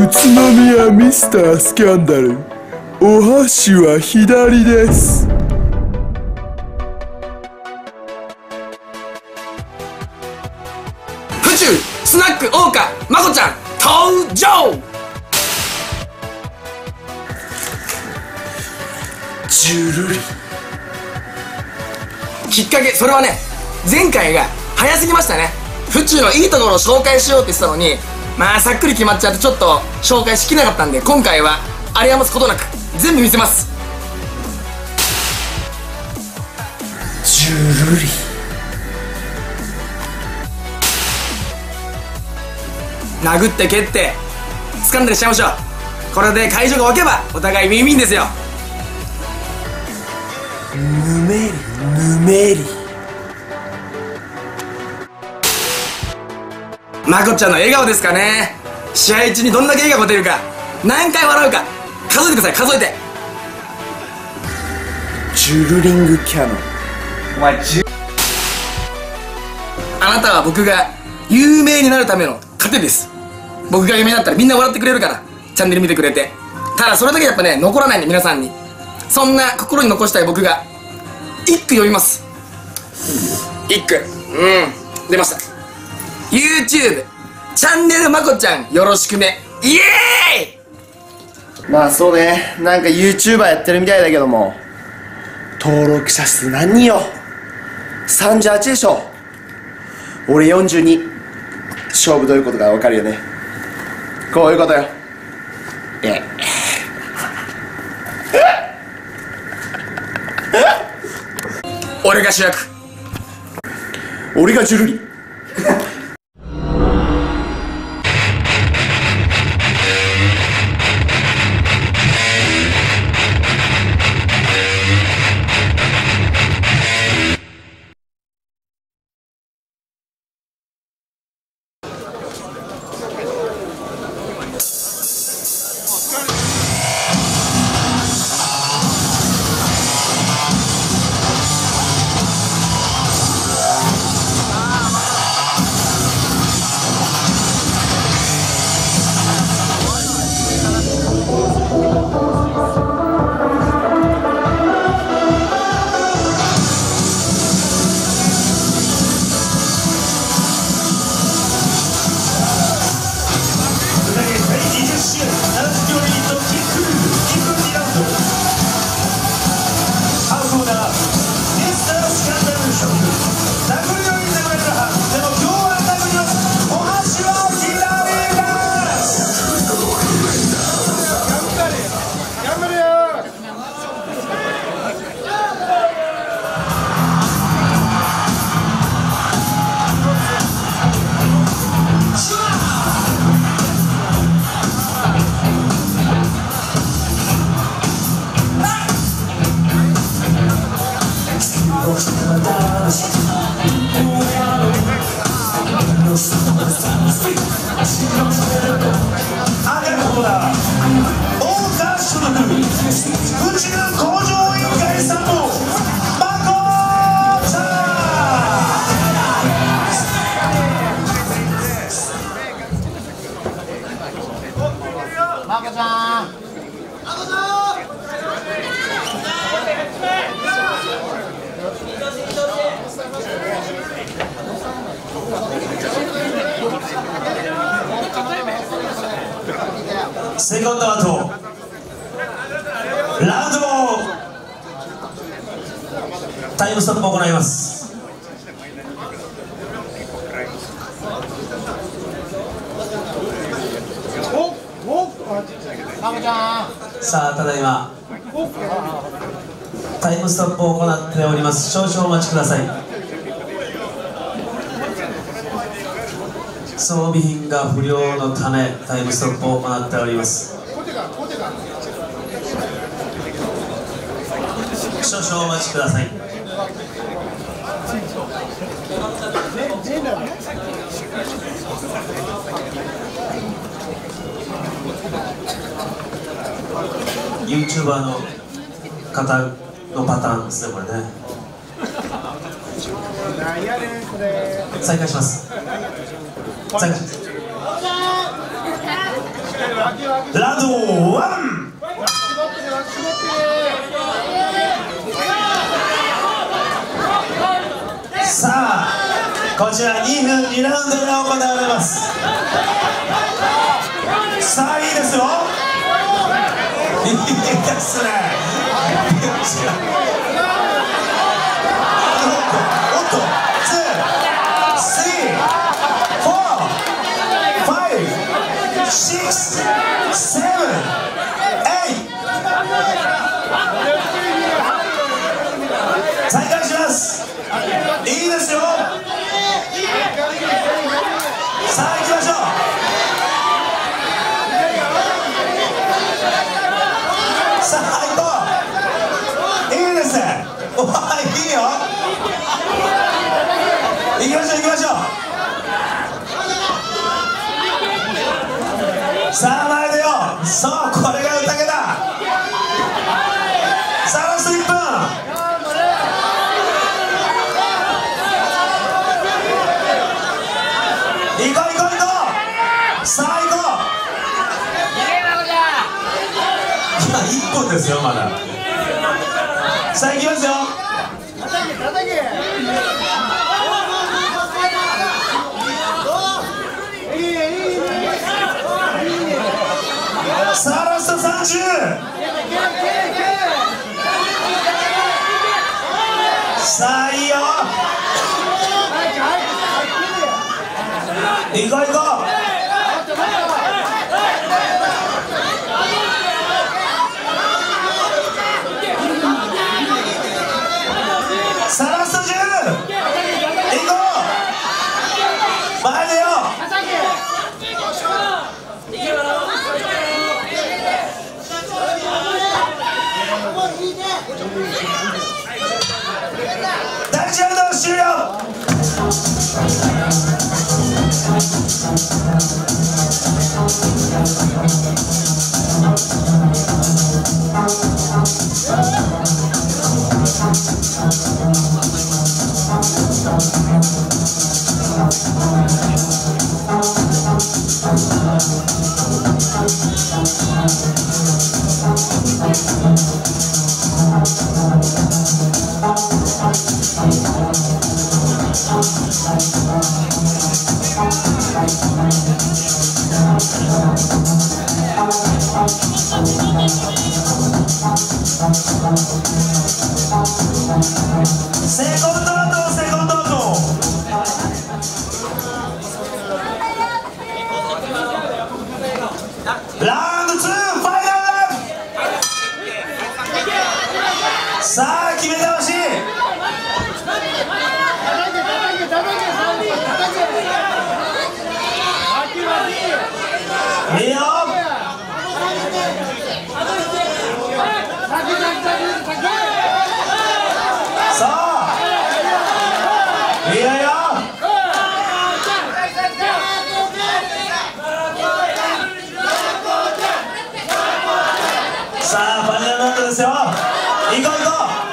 宇都宮ミスタースキャンダル、お箸は左です。 府中スナック桜花まこちゃん登場。 ジュルリ。 きっかけ、それはね、前回が早すぎましたね。府中のいいところを紹介しようって言ってたのに、まあさっくり決まっちゃってちょっと紹介しきれなかったんで、今回は有り余すことなく全部見せます。 ジュルリ。 殴って蹴って掴んだりしちゃいましょう。これで会場が沸けばお互いウィンウィンですよ。 ぬめりぬめり。 まこちゃんの笑顔ですかね。試合中にどんだけ笑顔が出るか、何回笑うか数えてください。数えて。 ジュルリングキャノン。お前あなたは僕が有名になるための糧です。僕が有名になったらみんな笑ってくれるから、チャンネル見てくれて。ただそれだけやっぱね、残らないんで、皆さんにそんな心に残したい僕が一句読みます。一句、出ました。 YouTube チャンネルまこちゃんよろしくね、イエーイ。 まあそうね、なんか YouTuber やってるみたいだけども、登録者数何人よ。38でしょ。俺42。勝負どういうことか分かるよね。こういうことよ。 俺が主役。 俺がジュルリ。 セカンドアウト、ラウンドタイムストップを行います。さあ、ただいまタイムストップを行っております。少々お待ちください。装備品が不良のためタイムストップを行っております。少々お待ちください。YouTuber の方のパターンですね、これね。再開します。再開します。 ラウンド1。さあこちら2分2ラウンドが行われます。さあいいですよ、いいですね。おっと再開します。いいですよ。さあ行きましょう。さあ行こう。いいですね。おいいよ。行きましょう行きましょう。さあ前出よう。そうこれが宴だ。さあラスト1分。行こう行こう行こう。さあ行こう。今1分ですよまだ。さあ行きますよ。さあラスト30。さあいいよ。行こう行こう。さあラスト10。行こう。前出よう。第1ラウンド終了。セコンドアウトセコンドアウト。ラウンド2ファイナル。さあ決めてほしい。いいよ。さあいいよいいよ。さあファイナルラウンドですよ。行こう行こう。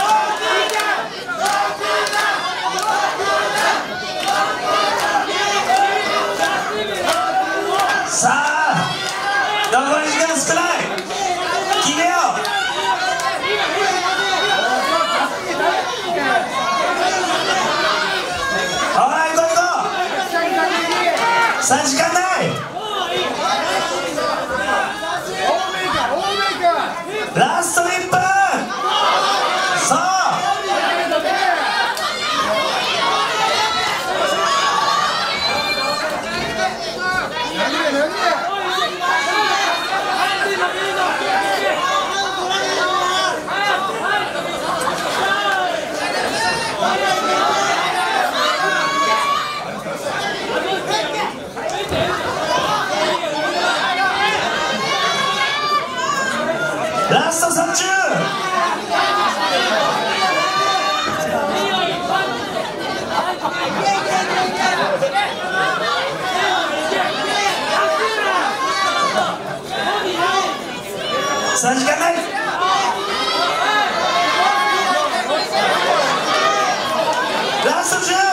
さあ残り時間少ない。決めよう。ほら行こう行こう。3時間ない。ラスト1分。そうラスト30。3時間ない。ラスト10。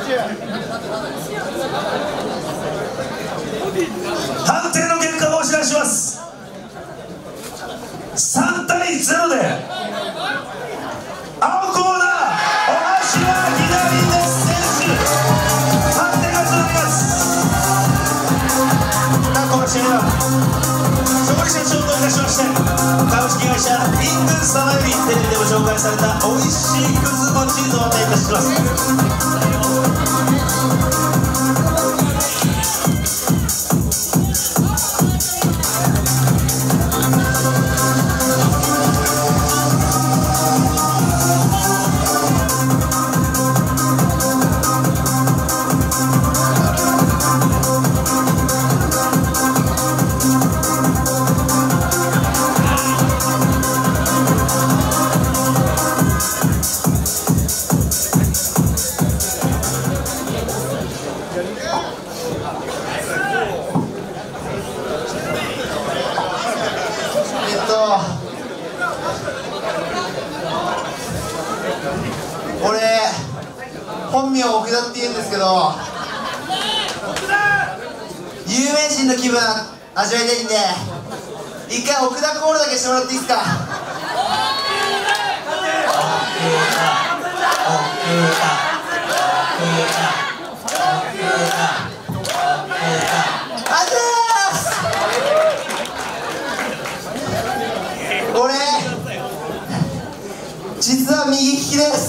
判定の結果をお知らせします。3対0で青コーナー小柏左です選手判定がつなります。この試合は勝利者賞といたしまして株式会社リングサマよりテレビでも紹介された美味しいくず餅をお与えいたします。 俺本名奥田って言うんですけど、有名人の気分味わいたいんで一回奥田コールだけしてもらっていいですか。俺実は右利きです。